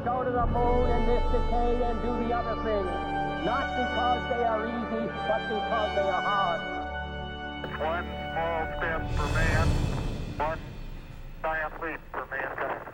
go to the moon in this decade and do the other thing. Not because they are easy, but because they are hard. One small step for man, one giant leap for mankind.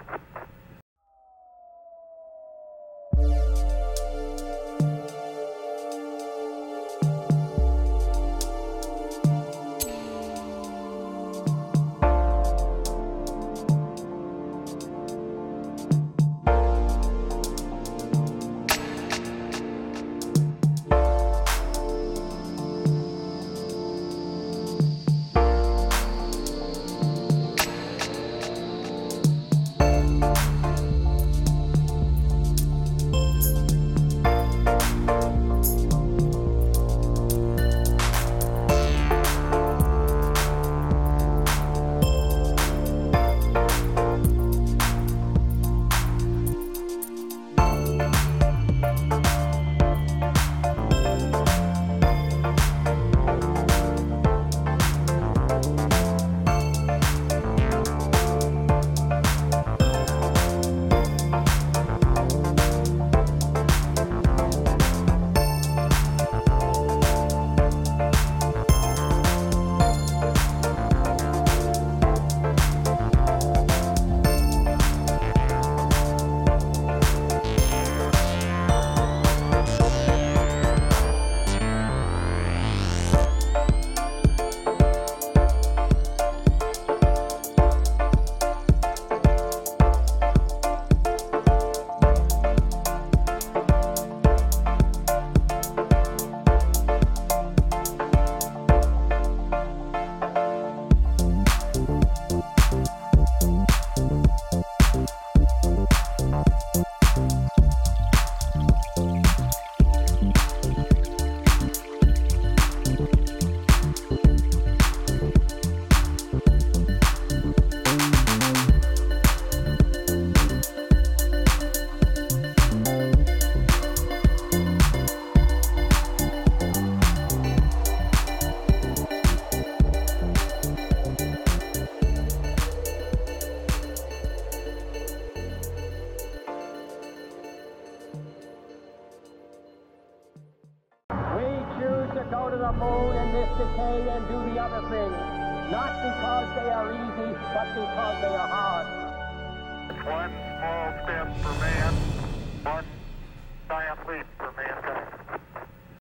Go to the moon in this decade and do the other thing. Not because they are easy, but because they are hard. One small step for man, one giant leap for